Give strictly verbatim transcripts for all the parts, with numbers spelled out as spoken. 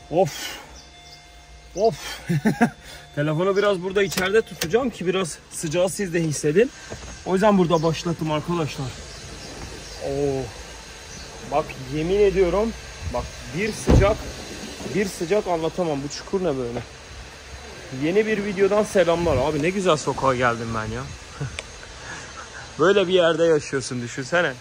Of. Of. Telefonu biraz burada içeride tutacağım ki biraz sıcağı siz de hissedin. O yüzden burada başlattım arkadaşlar. Oo. Bak yemin ediyorum. Bak bir sıcak. Bir sıcak anlatamam. Bu çukur ne böyle? Yeni bir videodan selamlar. Abi ne güzel sokağa geldim ben ya. Böyle bir yerde yaşıyorsun, düşünsene.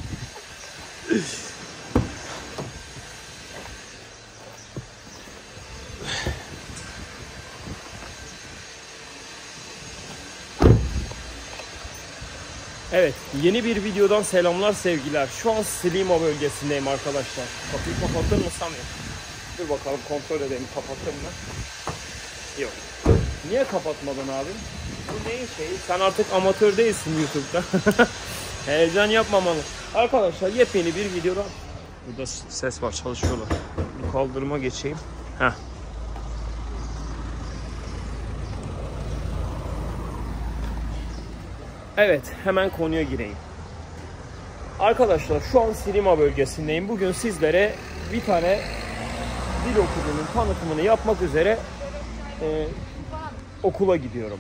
Evet, yeni bir videodan selamlar, sevgiler. Şu an Slima bölgesindeyim arkadaşlar. Kapıyı kapatır mısam ya? Dur bakalım, kontrol edelim, kapattım mı? Yok. Niye kapatmadın abi? Bu neyin şeyi? Sen artık amatör değilsin YouTube'da. Heyecan yapmamalı. Arkadaşlar yepyeni bir videodan. Burada ses var, çalışıyorlar. Bir kaldırıma geçeyim. Heh. Evet, hemen konuya gireyim. Arkadaşlar şu an Slima bölgesindeyim. Bugün sizlere bir tane dil okulunun tanıtımını yapmak üzere e, okula gidiyorum.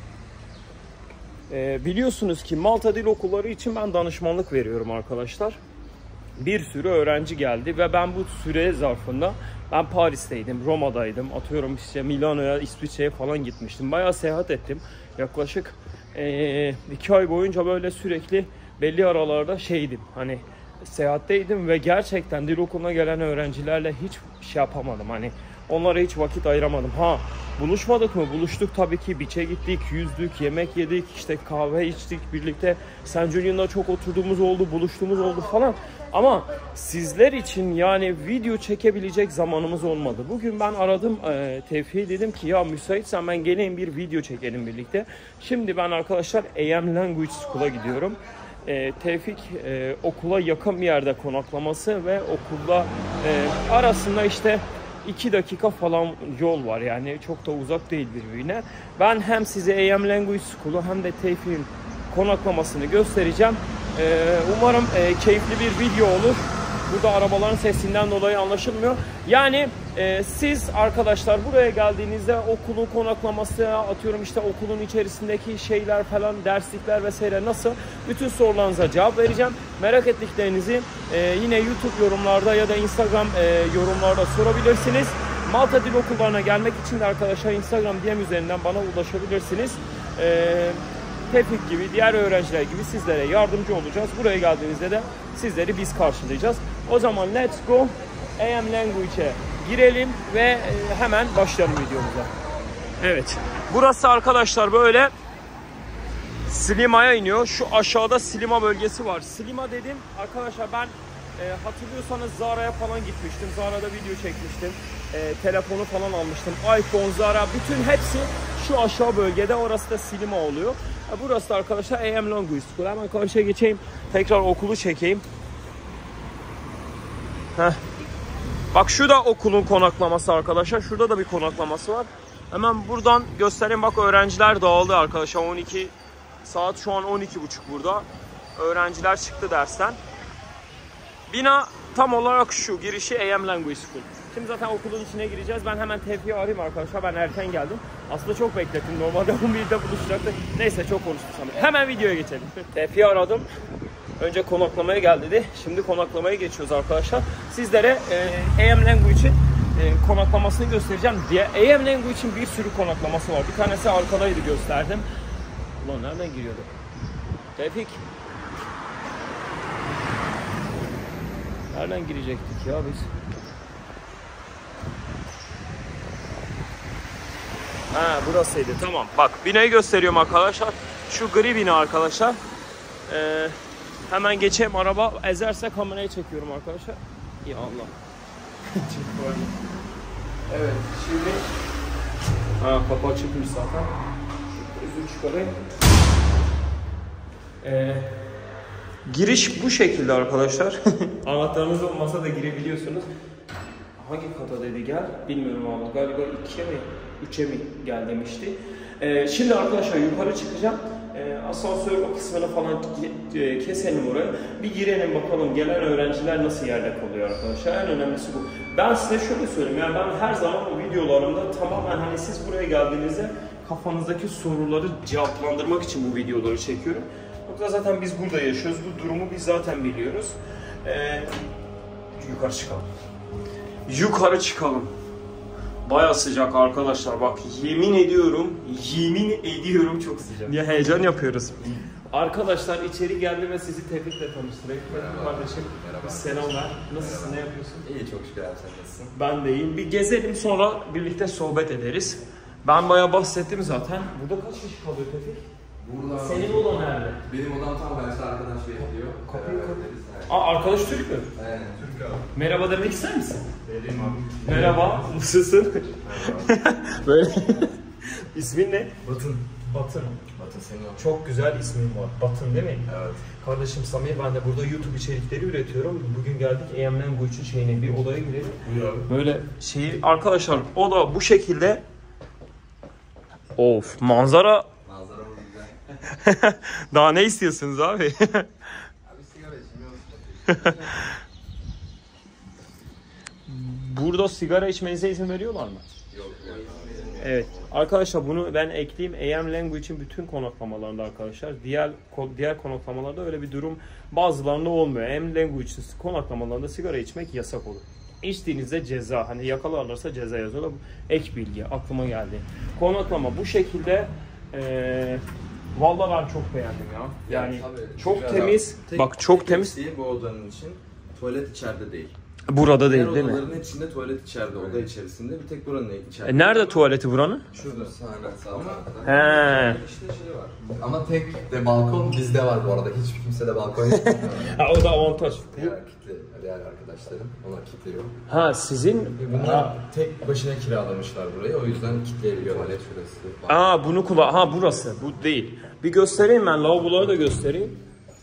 E, biliyorsunuz ki Malta Dil Okulları için ben danışmanlık veriyorum arkadaşlar. Bir sürü öğrenci geldi ve ben bu süre zarfında ben Paris'teydim, Roma'daydım, atıyorum işte Milano'ya, İsviçre'ye falan gitmiştim. Bayağı seyahat ettim. Yaklaşık e, iki ay boyunca böyle sürekli belli aralarda şeydim, hani seyahatteydim ve gerçekten dil okuluna gelen öğrencilerle hiç şey yapamadım, hani onlara hiç vakit ayıramadım. Ha, buluşmadık mı? Buluştuk tabii ki. Beach'e gittik, yüzdük, yemek yedik, işte kahve içtik birlikte. San Julian'da çok oturduğumuz oldu, buluştuğumuz oldu falan. Ama sizler için yani video çekebilecek zamanımız olmadı. Bugün ben aradım e, Tevfik'e, dedim ki ya müsaitsen ben geleyim bir video çekelim birlikte. Şimdi ben arkadaşlar A M Language School'a gidiyorum. E, Tevfik e, okula yakın bir yerde konaklaması ve okulda e, arasında işte iki dakika falan yol var, yani çok da uzak değil birbirine. Ben hem size A M Language School'u hem de Tevfik'in konaklamasını göstereceğim. Ee, umarım e, keyifli bir video olur. Burada arabaların sesinden dolayı anlaşılmıyor. Yani e, siz arkadaşlar buraya geldiğinizde okulun konaklaması, atıyorum işte okulun içerisindeki şeyler falan, derslikler vesaire nasıl, bütün sorularınıza cevap vereceğim. Merak ettiklerinizi e, yine YouTube yorumlarda ya da Instagram e, yorumlarda sorabilirsiniz. Malta Dil Okullarına gelmek için de arkadaşlar Instagram D M üzerinden bana ulaşabilirsiniz. E, Tevfik gibi, diğer öğrenciler gibi sizlere yardımcı olacağız. Buraya geldiğinizde de sizleri biz karşılayacağız. O zaman let's go A M Language'e girelim ve hemen başlayalım videomuza. Evet. Burası arkadaşlar böyle Slima'ya iniyor. Şu aşağıda Slima bölgesi var. Slima dedim arkadaşlar, ben e, hatırlıyorsanız Zara'ya falan gitmiştim. Zara'da video çekmiştim. E, telefonu falan almıştım. iPhone, Zara, bütün hepsi şu aşağı bölgede. Orası da Slima oluyor. Burası da arkadaşlar A M Language School. Hemen karşıya geçeyim. Tekrar okulu çekeyim. Heh. Bak şu da okulun konaklaması arkadaşlar. Şurada da bir konaklaması var. Hemen buradan göstereyim. Bak öğrenciler dağıldı arkadaşlar. on iki saat şu an on iki buçuk burada. Öğrenciler çıktı dersten. Bina tam olarak şu. Girişi A M Language School. Şimdi zaten okulun içine gireceğiz. Ben hemen Tevfik'i arayayım arkadaşlar. Ben erken geldim. Aslında çok beklettim. Normalde on birde buluşacaktık. Neyse çok konuştuk sanırım. Hemen videoya geçelim. Tevfik'i aradım. Önce konaklamaya gel dedi. Şimdi konaklamaya geçiyoruz arkadaşlar. Sizlere e, A M Language'in e, konaklamasını göstereceğim diye. A M Language'in bir sürü konaklaması var. Bir tanesi arkadaydı, gösterdim. Ulan nereden giriyordu? Tevfik. Nereden girecektik ya biz? Ha, burasıydı, tamam. Bak binayı gösteriyorum arkadaşlar. Şu gri bina arkadaşlar. Ee, hemen geçeyim, araba ezerse kamerayı çekiyorum arkadaşlar. Ya Allah. Evet şimdi. Ha, kapı açıkmış zaten. Üzüm çıkarayım. Ee, giriş bu şekilde arkadaşlar. Anahtarınız olmasa da girebiliyorsunuz. Hangi kata dedi gel? Bilmiyorum ama galiba ikiye mi? üçe mi gel demişti. Ee, şimdi arkadaşlar yukarı çıkacağım. Ee, asansör o kısmını falan keselim oraya. Bir girelim bakalım gelen öğrenciler nasıl yerde kalıyor arkadaşlar. En önemlisi bu. Ben size şöyle söyleyeyim. Yani ben her zaman o videolarımda tamamen hani siz buraya geldiğinizde kafanızdaki soruları cevaplandırmak için bu videoları çekiyorum. Yoksa zaten biz burada yaşıyoruz. Bu durumu biz zaten biliyoruz. Ee, yukarı çıkalım. Yukarı çıkalım. Baya sıcak arkadaşlar, bak yemin ediyorum, yemin ediyorum çok sıcak. Ya heyecan yapıyoruz. Arkadaşlar içeri geldim ve sizi Tevfik'le tanıştırayım. Merhaba kardeşim. Merhaba. Selam ver. Nasılsın, merhaba. Ne yapıyorsun? İyi, çok şükür abi, sen nasılsın? Ben de iyiyim. Bir gezelim sonra birlikte sohbet ederiz. Ben bayağı bahsettim zaten. Burada kaç kişi kalıyor Tevfik? Burada... Senin odan nerede? Benim odam tam karşı, arkadaş bekliyor. Kapıyı kapatırız. Aa, arkadaş Türk mü? Aynen, Türk abi. Merhaba demek ister misin? Vereyim abi. Merhaba, nasılsın? Merhaba. Böyle. İsmin ne? Batın. Batın. Batın senin o. Çok güzel ismin var. Batın değil mi? Evet. Kardeşim Samir, ben de burada YouTube içerikleri üretiyorum. Bugün geldik A M Language'in şeyine, bir odaya girelim. Buyur abi. Böyle şeyi, arkadaşlar oda bu şekilde. Of, manzara. Manzaramız güzel. Daha ne istiyorsunuz abi? Abi sigara içmiyoruz. Burada sigara içmenize izin veriyorlar mı? Yok, yok. Evet. Arkadaşlar bunu ben ekleyeyim. A M Language'in bütün konaklamalarında arkadaşlar. Diğer diğer konaklamalarda öyle bir durum bazılarında olmuyor. A M Language'in konaklamalarında sigara içmek yasak olur. İçtiğinizde ceza. Hani yakalarlarsa ceza yazıyorlar. Ek bilgi. Aklıma geldi. Konaklama bu şekilde. Ee, vallahi ben çok beğendim ya. Yani, yani tabii, çok temiz. Tek, Bak çok tek temiz. Bu odanın için tuvalet içeride değil. Burada değil, diğer değil mi? odaların içinde tuvalet içeride, oda içerisinde. Bir tek buranın içeride. E nerede tuvaleti buranın? Şurada. Aynen, sağ He. İşte şey var. Ama tek de balkon bizde var bu arada. Hiç kimse de balkon yok. Ha, o da avantaj. Diğer kitle, diğer arkadaşlarım ona kilitliyor. Ha sizin Bunlar ha. tek başına kiralamışlar burayı. O yüzden kitleyebiliyorlar. Tuvalet şurası. Aa bunu kula ha burası. Bu değil. Bir göstereyim ben, lavaboları da göstereyim.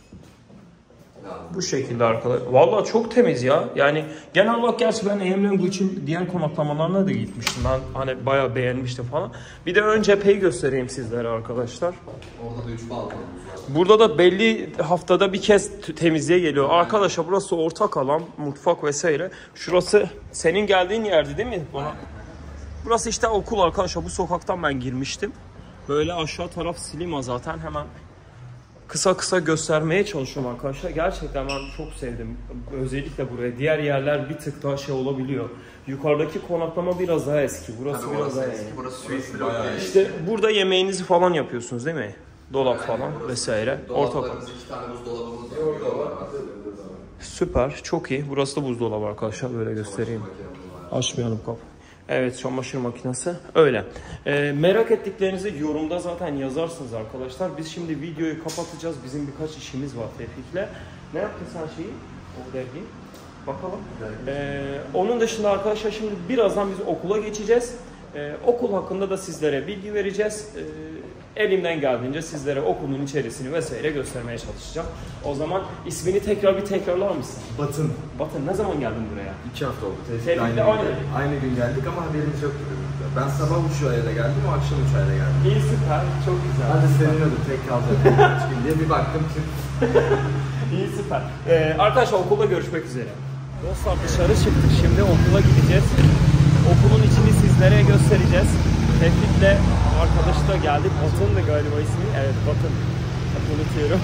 Bu şekilde arkadaşlar. Vallahi çok temiz ya. Yani genel olarak gerçi ben A M Language'in diğer konaklamalarına da gitmiştim. Ben hani bayağı beğenmiştim falan. Bir de ön cepheyi göstereyim sizlere arkadaşlar. Orada da üç balkonumuz var. Burada da belli haftada bir kez temizliğe geliyor. Arkadaşlar burası ortak alan, mutfak vesaire. Şurası senin geldiğin yerdi değil mi? Bana. Burası işte okul arkadaşlar. Bu sokaktan ben girmiştim. Böyle aşağı taraf Silima zaten, hemen kısa kısa göstermeye çalışıyorum arkadaşlar. Gerçekten ben çok sevdim. Özellikle buraya. Diğer yerler bir tık daha şey olabiliyor. Yukarıdaki konaklama biraz daha eski. Burası Tabii biraz daha eski. eski. Burası suite blok. İşte burada yemeğinizi falan yapıyorsunuz değil mi? Dolap yani falan burası, vesaire. Ortak. iki tane buzdolabımız var. Orada var. Süper. Çok iyi. Burası da buzdolabı arkadaşlar. Böyle göstereyim. Açmayalım kapı. Evet, çamaşır makinesi öyle. Ee, merak ettiklerinizi yorumda zaten yazarsınız arkadaşlar. Biz şimdi videoyu kapatacağız. Bizim birkaç işimiz var Tevfik'le. Ne yaptın sen şeyi? O dergi. Bakalım. Ee, onun dışında arkadaşlar şimdi birazdan biz okula geçeceğiz. Ee, okul hakkında da sizlere bilgi vereceğiz. Ee, elimden geldiğince sizlere okulun içerisini vesaire göstermeye çalışacağım. O zaman ismini tekrar bir tekrarlar mısın? Batın. Batın. Ne zaman geldin buraya? İki hafta oldu. Tevfik'le aynı, aynı, aynı gün geldik ama haberimiz yoktu. Ben sabah uçağıyla geldim, o akşam uçağıyla geldim. İyi, süper. Çok güzel. Hadi seviniyordum tek kalacak kaç gün diye bir baktım ki. İyi, süper. Ee, arkadaşlar okulda görüşmek üzere. Dostlar dışarı çıktık, şimdi okula gideceğiz. Okulun içini sizlere göstereceğiz. Tevfik'le arkadaşı da geldik. Batın da galiba ismi. Evet, Batın. Hep unutuyorum.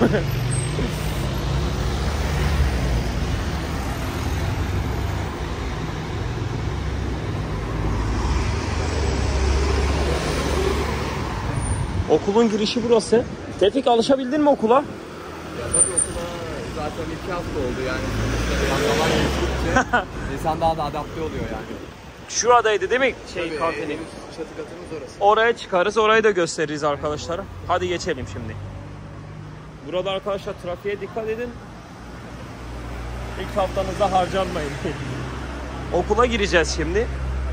Okulun girişi burası. Tevfik, alışabildin mi okula? Ya tabii okula zaten iki hafta oldu yani. Zaman geçtikçe insan daha da adapte oluyor yani. Şuradaydı değil mi şey kantini? Çatı katımız orası. Oraya çıkarız, orayı da gösteririz arkadaşlara. Hadi geçelim şimdi. Burada arkadaşlar trafiğe dikkat edin. İlk haftanızda harcanmayın. Okula gireceğiz şimdi.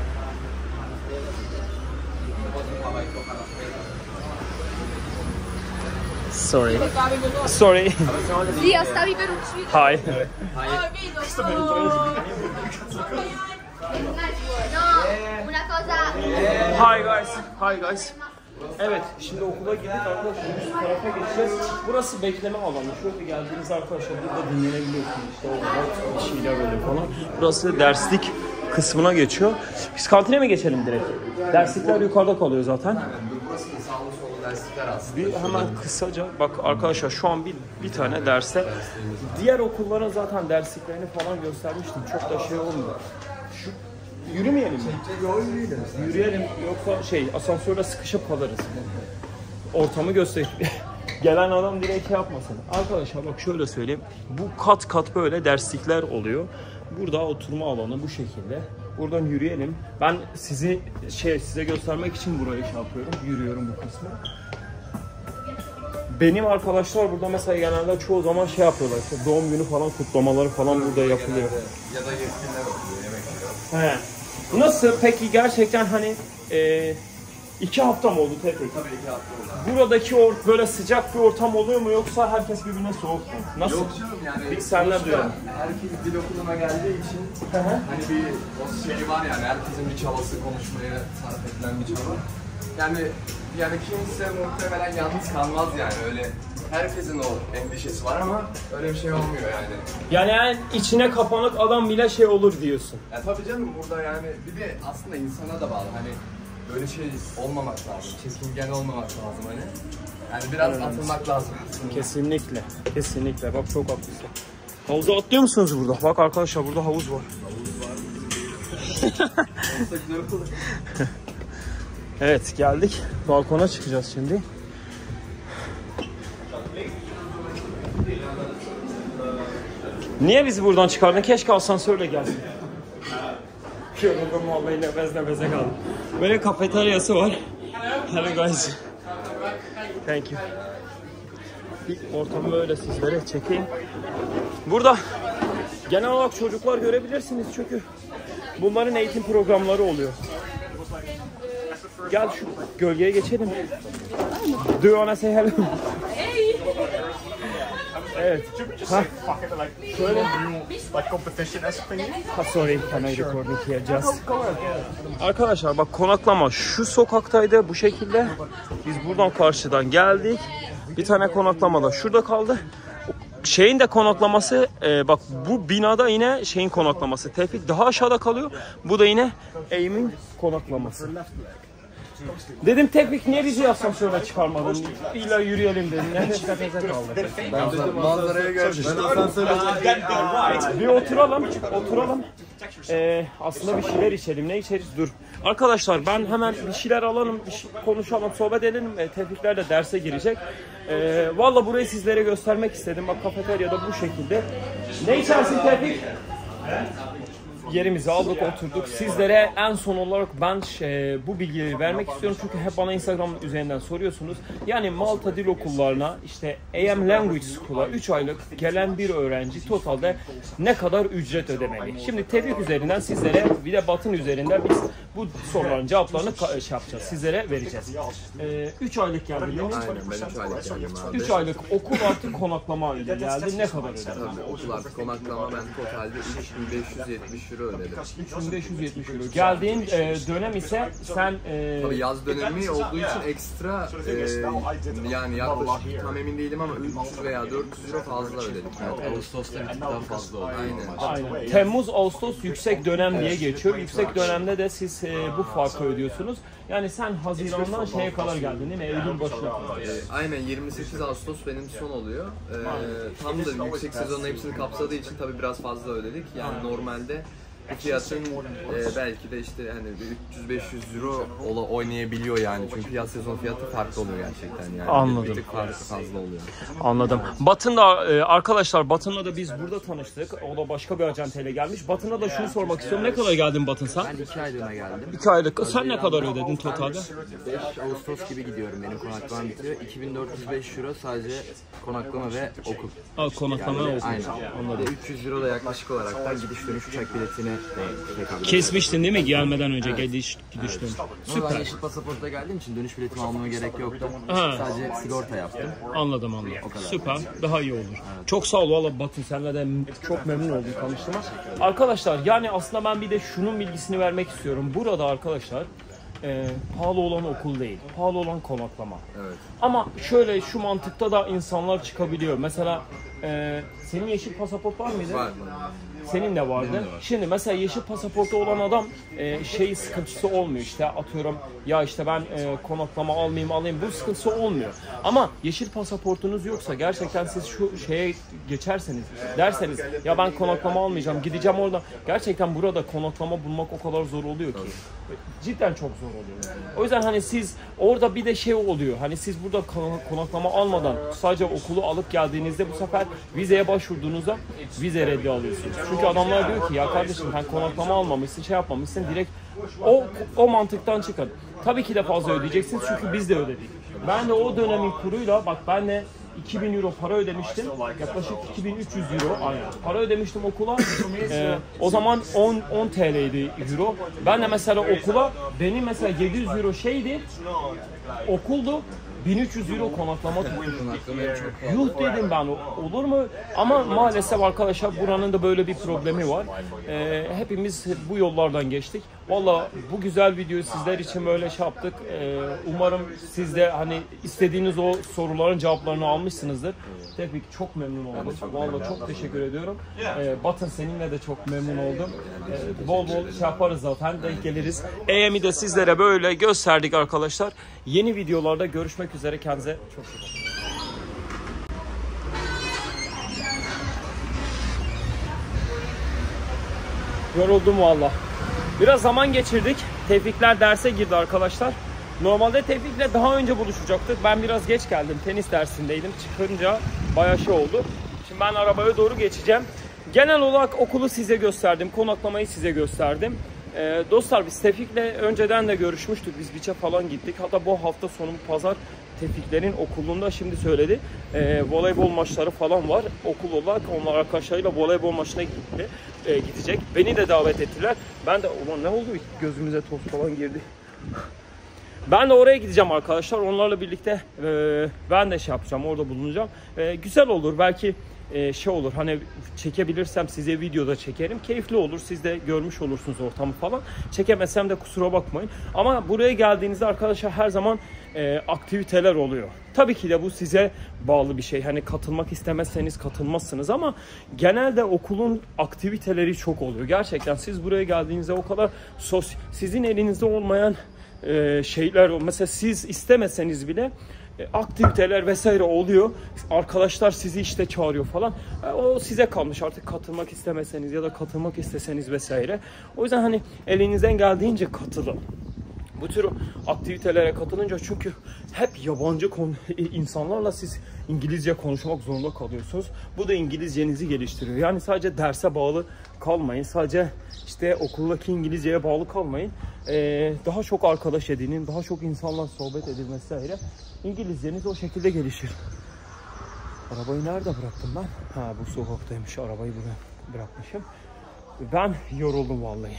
Sorry. Sorry. Zia, stavi per uccidere? Hi. Oh, vedo, sono... Hi guys. Hi guys. Evet, şimdi okula gidip arkadaşlar üst tarafa geçeceğiz. Burası bekleme alanı. Şöyle geldiğiniz arkadaşlar burada dinlenebiliyorsunuz. İşte o bir şeyler böyle falan. Burası derslik kısmına geçiyor. Biz kantine mi geçelim direkt? Derslikler yukarıda kalıyor zaten. Burası da sağlı sollu derslikler aslında. Bir hemen kısaca bak arkadaşlar şu an bir bir tane derste. Diğer okulların zaten dersliklerini falan göstermiştim. Çok da şey olmuyor. Şu yürümeyelim mi? Yürüyelim yoksa şey asansörle sıkışıp kalırız. Ortamı göster. Gelen adam direkt şey yapmasın. Arkadaşlar bak şöyle söyleyeyim. Bu kat kat böyle derslikler oluyor. Burada oturma alanı bu şekilde. Buradan yürüyelim. Ben sizi şey size göstermek için burayı şey yapıyorum. Yürüyorum bu kısmı. Benim arkadaşlar burada mesela genelde çoğu zaman şey yapıyorlar. İşte doğum günü falan kutlamaları falan burada yapılıyor. Ya da yetkililer oluyor, yemek yiyor. He. Nasıl? Peki gerçekten hani e, iki hafta mı oldu tek tek? Tabii iki hafta oldu. Buradaki or böyle sıcak bir ortam oluyor mu yoksa herkes birbirine soğuk mu? Nasıl? Yok canım yani. Bir senler diyorum. Herkes dil okuluna geldiği için hani bir o şey var yani herkesin bir çabası konuşmaya sarf edilen bir çaba. Yani yani kimse muhtemelen yalnız kalmaz yani öyle. Herkesin o endişesi var ama öyle bir şey olmuyor yani. Yani, yani içine kapanık adam bile şey olur diyorsun. Ya tabii canım burada yani bir de aslında insana da bağlı hani böyle şey olmamak lazım, çekingen olmamak lazım hani. Yani biraz evet. Atılmak lazım. Kesinlikle, kesinlikle. Bak çok haklısın. Havuza atlıyor musunuz burada? Bak arkadaşlar burada havuz var. Havuz var. Olsa güzel olur. Evet geldik. Balkona çıkacağız şimdi. Niye bizi buradan çıkardın? Keşke asansörle gelsin. Yoruldum vallahi nefes nefese kaldım. Böyle kafeteryası var. Hello guys. Thank you. Bir ortamı böyle sizlere çekeyim. Burada genel olarak çocuklar görebilirsiniz çünkü bunların eğitim programları oluyor. Gel şu gölgeye geçelim. Do you wanna say hello? Evet. Ha. Şöyle. Ha, sorry, can I recording here just? Arkadaşlar bak konaklama şu sokaktaydı bu şekilde. Biz buradan karşıdan geldik. Bir tane konaklama da şurada kaldı. Şeyin de konaklaması e, bak bu binada yine şeyin konaklaması. Tevfik daha aşağıda kalıyor. Bu da yine Eğim'in konaklaması. Dedim Tevfik niye bizi asansöre çıkarmadın? İlla yürüyelim dedim. Nefes nefese kaldık. Manzaraya görüşürüz. Bir oturalım, oturalım. Ee, aslında bir şeyler içelim. Ne içeriz? Dur. Arkadaşlar ben hemen bir şeyler alalım, bir şey konuşalım, sohbet edelim. E, Tevfikler de derse girecek. E, Valla burayı sizlere göstermek istedim. Bak kafeteryada bu şekilde. Ne içersin Tevfik? Yerimizi aldık, oturduk. Sizlere en son olarak ben şey, bu bilgileri vermek istiyorum çünkü hep bana Instagram üzerinden soruyorsunuz. Yani Malta Dil Okullarına işte A M Language School'a üç aylık gelen bir öğrenci totalde ne kadar ücret ödemeli? Şimdi Tevfik üzerinden sizlere bir de Batın üzerinden biz bu soruların cevaplarını şey yapacağız. Sizlere vereceğiz. üç ee, aylık geldi değil mi? Aynen ben üç aylık geldim abi. üç aylık okul artı konaklama ile geldi. Ne kadar ödedin? Tabii okul artı konaklama ben totalde üç bin beş yüz yetmiş euro ödedim. üç bin beş yüz yetmiş euro. Geldiğin e, dönem ise sen... E, Tabii yaz dönemi olduğu için ekstra e, yani yaklaşık tam emin değilim ama üç yüz veya dört yüz euro fazla ödedik. Yani Ağustos'ta bir tık daha fazla oldu. Aynen. Aynen. Temmuz, Ağustos yüksek dönem diye geçiyor. Yüksek dönemde de siz e, bu farkı ödüyorsunuz. Yani sen Haziran'dan şeye kadar geldin değil mi? Eylül başına kadar. E, aynen yirmi sekiz Ağustos benim son oluyor. E, tam da yüksek sezonun hepsini kapsadığı için tabii biraz fazla ödedik. Yani normalde bu fiyatın e, belki de işte hani üç yüz beş yüz euro ola oynayabiliyor yani çünkü yaz sezon fiyatı farklı oluyor gerçekten yani. Anladım. Bir tık farklı fazla oluyor. Anladım. Batın'da e, arkadaşlar Batın'la da biz burada tanıştık. O da başka bir acenteyle gelmiş. Batın'a da şunu sormak istiyorum. Ne kadar geldin Batın sen? Ben iki aylığına geldim. iki aylık. Sen ne kadar ödedin totalde? beş Ağustos gibi gidiyorum benim konaklamam bitiyor. iki bin dört yüz beş euro sadece konaklama ve okul. Ha, konaklama Yani, olsun. aynen. Anladım. üç yüz euro da yaklaşık olarak da gidiş dönüş uçak biletini tekabül Kesmiştin değil mi gelmeden önce Evet. gidiş, gidiştin? Ama ben Süper. yeşil pasaportla geldiğim için dönüş biletimi almama gerek yoktu. Ha. Sadece sigorta yaptım. Anladım anladım. O kadar. Süper. Daha iyi olur. Çok sağ ol valla Batın. Seninle de çok memnun oldum tanıştığıma. Arkadaşlar yani aslında ben bir de şunun bilgisini vermek istiyorum. Burada arkadaşlar e, pahalı olan okul değil. Pahalı olan konaklama. Evet. Ama şöyle şu mantıkta da insanlar çıkabiliyor. Mesela e, senin yeşil pasaport var mıydı? Var. Senin de vardı. Şimdi mesela yeşil pasaportu olan adam e, şey sıkıntısı olmuyor işte atıyorum ya işte ben e, konaklama almayayım alayım bu sıkıntısı olmuyor. Ama yeşil pasaportunuz yoksa gerçekten siz şu şeye geçerseniz derseniz ya ben konaklama almayacağım gideceğim orada gerçekten burada konaklama bulmak o kadar zor oluyor ki. Cidden çok zor oluyor. O yüzden hani siz orada bir de şey oluyor. Hani siz burada konaklama almadan sadece okulu alıp geldiğinizde bu sefer vizeye başvurduğunuzda vize reddi alıyorsunuz. Çünkü adamlar diyor ki ya kardeşim sen konaklama almamışsın, şey yapmamışsın direkt o o mantıktan çıkın. Tabii ki de fazla ödeyeceksiniz çünkü biz de ödedik. Ben de o dönemin kuruyla bak ben de iki bin euro para ödemiştim. Yaklaşık iki bin üç yüz euro aynen. Para ödemiştim okula. Ee, o zaman on on T L'ydi euro. Ben de mesela okula benim mesela yedi yüz euro şeydi. Okuldu. bin üç yüz euro konaklama tutmuşum. Yuh dedim ben olur mu? Ama maalesef arkadaşlar buranın da böyle bir problemi var. Ee, hepimiz bu yollardan geçtik. Valla bu güzel videoyu sizler için böyle şey yaptık. Ee, umarım siz de hani istediğiniz o soruların cevaplarını almışsınızdır. Tebrik çok memnun oldum. Valla çok teşekkür ediyorum. Ee, Batın seninle de çok memnun oldum. Ee, bol bol şey yaparız zaten denk geliriz. E M'i de sizlere böyle gösterdik arkadaşlar. Yeni videolarda görüşmek üzere. Kendinize çok iyi bakın. Yoruldum valla. Biraz zaman geçirdik. Tevfikler derse girdi arkadaşlar. Normalde Tevfik'le daha önce buluşacaktık. Ben biraz geç geldim. Tenis dersindeydim. Çıkınca bayağı şey oldu. Şimdi ben arabaya doğru geçeceğim. Genel olarak okulu size gösterdim. Konaklamayı size gösterdim. Ee, dostlar biz Tevfik'le önceden de görüşmüştük. Biz biçe falan gittik. Hatta bu hafta sonu pazar Tevfiklerin okulunda şimdi söyledi. Ee, voleybol maçları falan var. Okul olarak onlar arkadaşlarıyla voleybol maçına gitti, e, gidecek. Beni de davet ettiler. Ben de ulan ne oldu? Gözümüze toz falan girdi. Ben de oraya gideceğim arkadaşlar. Onlarla birlikte e, ben de şey yapacağım. Orada bulunacağım. E, güzel olur. Belki e, şey olur. Hani çekebilirsem size videoda çekerim. Keyifli olur. Siz de görmüş olursunuz ortamı falan. Çekemezsem de kusura bakmayın. Ama buraya geldiğinizde arkadaşlar her zaman e, aktiviteler oluyor. Tabii ki de bu size bağlı bir şey. Hani katılmak istemezseniz katılmazsınız ama genelde okulun aktiviteleri çok oluyor. Gerçekten siz buraya geldiğinizde o kadar sos sizin elinizde olmayan Ee, şeyler mesela siz istemeseniz bile e, aktiviteler vesaire oluyor. Arkadaşlar sizi işte çağırıyor falan. E, o size kalmış artık katılmak istemeseniz ya da katılmak isteseniz vesaire. O yüzden hani elinizden geldiğince katılın. Bu tür aktivitelere katılınca çünkü hep yabancı insanlarla siz İngilizce konuşmak zorunda kalıyorsunuz. Bu da İngilizcenizi geliştiriyor. Yani sadece derse bağlı kalmayın. Sadece işte okuldaki İngilizceye bağlı kalmayın. Ee, daha çok arkadaş edinin, daha çok insanla sohbet edin vesaire. İngilizceniz o şekilde gelişir. Arabayı nerede bıraktım ben? Ha bu sokaktaymış. Arabayı buraya bırakmışım. Ben yoruldum vallahi.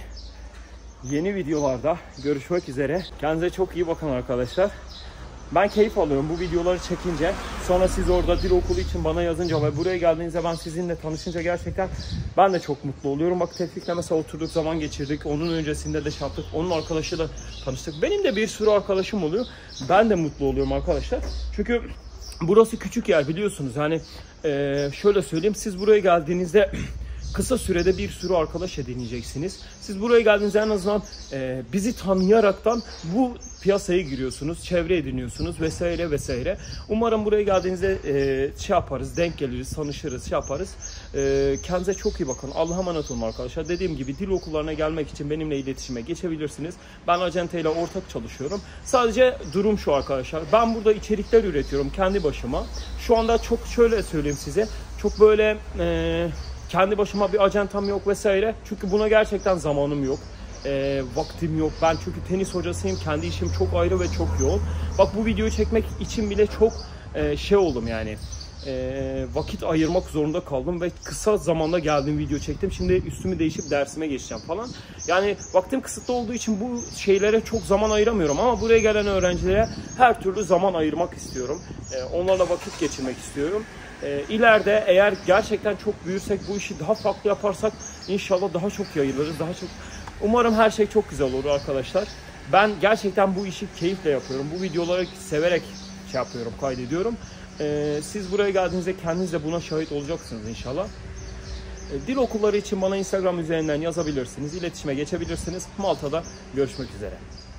Yeni videolarda görüşmek üzere. Kendinize çok iyi bakın arkadaşlar. Ben keyif alıyorum bu videoları çekince. Sonra siz orada dil okulu için bana yazınca ve buraya geldiğinizde ben sizinle tanışınca gerçekten ben de çok mutlu oluyorum. Bak Tevfik'le mesela oturduk, zaman geçirdik. Onun öncesinde de şey yaptık. Onun arkadaşıyla tanıştık. Benim de bir sürü arkadaşım oluyor. Ben de mutlu oluyorum arkadaşlar. Çünkü burası küçük yer biliyorsunuz. Yani e, şöyle söyleyeyim, siz buraya geldiğinizde kısa sürede bir sürü arkadaş edineceksiniz. Siz buraya geldiğinizde en azından e, bizi tanıyaraktan bu piyasaya giriyorsunuz, çevre ediniyorsunuz vesaire vesaire. Umarım buraya geldiğinizde e, şey yaparız, denk geliriz, tanışırız, şey yaparız. E, kendinize çok iyi bakın. Allah'a emanet olun arkadaşlar. Dediğim gibi dil okullarına gelmek için benimle iletişime geçebilirsiniz. Ben Acente ile ortak çalışıyorum. Sadece durum şu arkadaşlar. Ben burada içerikler üretiyorum kendi başıma. Şu anda çok şöyle söyleyeyim size. Çok böyle e, kendi başıma bir acentam yok vesaire. Çünkü buna gerçekten zamanım yok. E, vaktim yok. Ben çünkü tenis hocasıyım. Kendi işim çok ayrı ve çok yoğun. Bak bu videoyu çekmek için bile çok e, şey oldum yani. e, vakit ayırmak zorunda kaldım ve kısa zamanda geldiğim video çektim. Şimdi üstümü değişip dersime geçeceğim falan. Yani vaktim kısıtlı olduğu için bu şeylere çok zaman ayıramıyorum ama buraya gelen öğrencilere her türlü zaman ayırmak istiyorum. E, onlarla vakit geçirmek istiyorum. E, ileride eğer gerçekten çok büyürsek, bu işi daha farklı yaparsak inşallah daha çok yayılırız, daha çok. Umarım her şey çok güzel olur arkadaşlar. Ben gerçekten bu işi keyifle yapıyorum. Bu videoları severek şey yapıyorum, kaydediyorum. Ee, siz buraya geldiğinizde kendiniz de buna şahit olacaksınız inşallah. Ee, dil okulları için bana Instagram üzerinden yazabilirsiniz, iletişime geçebilirsiniz. Malta'da görüşmek üzere.